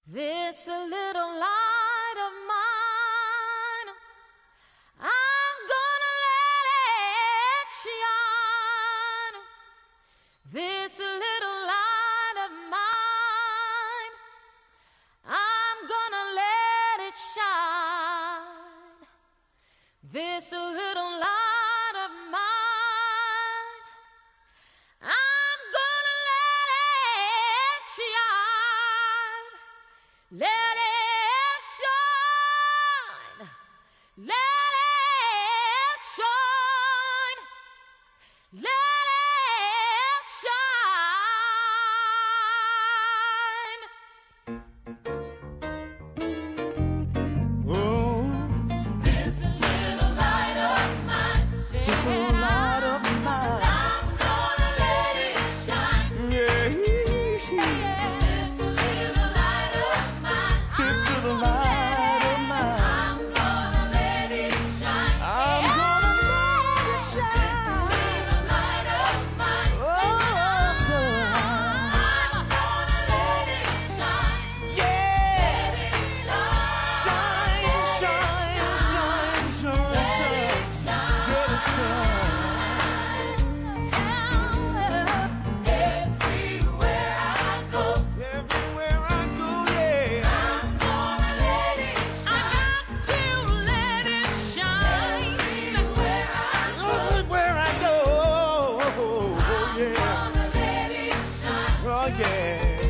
This little light of mine, I'm gonna let it shine. This little light of mine, I'm gonna let it shine. This little light of mine, I'm gonna let it shine. Let it shine. Let it shine. Let it shine. Oh, This little light of mine, this little light of mine. I'm gonna let it shine. Yeah. This little light of mine, This little light of mine. I'm gonna let it shine. I'm gonna let it shine. Little light of mine, Oh, girl. I'm gonna let it shine. Yeah. Let it shine. Shine, shine, shine, shine, Let it shine. Let it shine. Everywhere I go, Everywhere I go, yeah. I'm gonna let it shine. I got to let it shine. Everywhere I go, Everywhere I go, oh, yeah. gonna let it shine. Oh, yeah.